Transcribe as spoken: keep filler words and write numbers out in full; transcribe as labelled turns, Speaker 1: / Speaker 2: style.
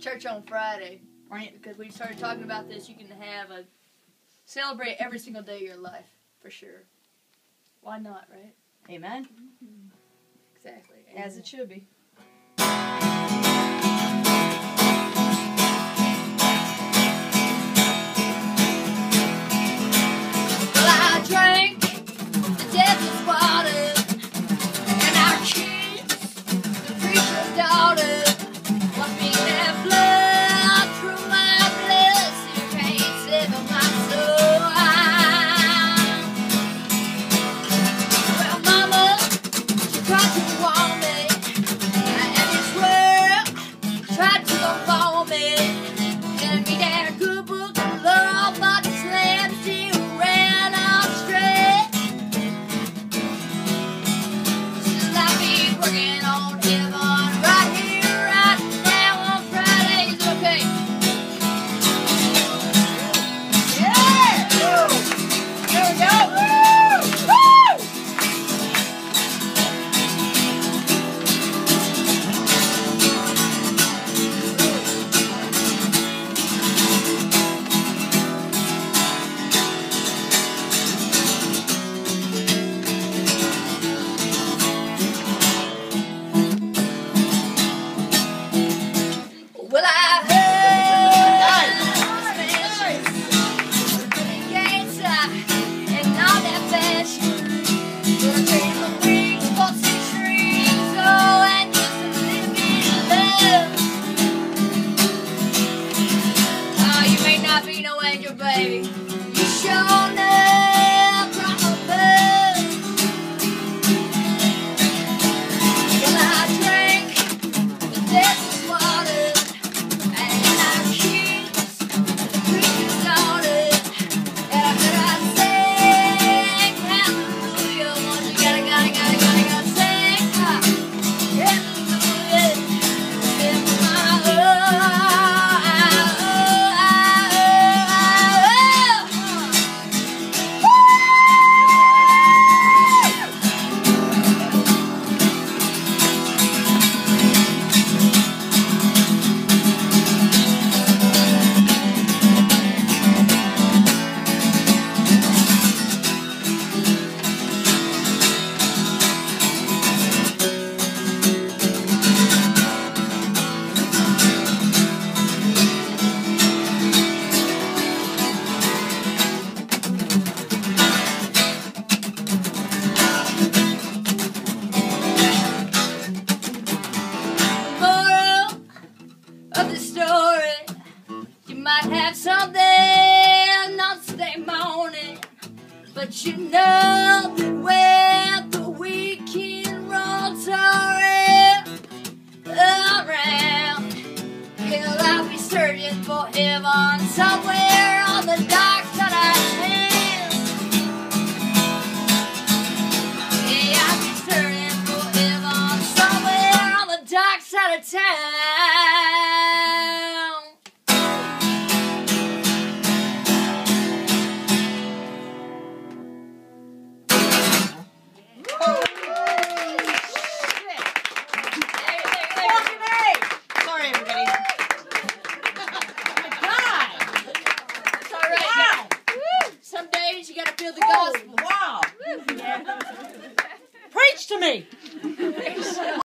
Speaker 1: church on Friday.
Speaker 2: Right.
Speaker 1: Because we started talking about this. You can have a celebrate every single day of your life, for sure. Why not, right?
Speaker 2: Amen.
Speaker 1: Mm-hmm. Exactly.
Speaker 2: As
Speaker 1: Amen.
Speaker 2: it should be.
Speaker 1: Well, I drank the devil's water, and I kissed the preacher's daughter. Watch me have blood through my blood, so you can't save my soul. Well, mama, she tried to warn me, and this world tried to inform me, telling me that a good book of love, but the slam still ran off straight. Since I've been working on heaven right here, right now on Fridays, okay. Yeah! There we go! Woo! Woo! Well, I heard the gates and all that fashion. Gonna trade the wings for six strings, oh, and just a little bit of love. Oh, you may not be no angel, baby. You sure enough from above. Well, I drank the devil's water, and I kissed the preacher's daughter, and after I sang hallelujah, once you gotta, gotta, gotta, gotta, gotta sing hallelujah in my moral of the story, you might have something on Sunday morning, but you know that when the weekend rolls around, around, you'll I'll be searching for heaven somewhere on the dark side of town. Yeah, I'll be searching for heaven somewhere on the dark side of town.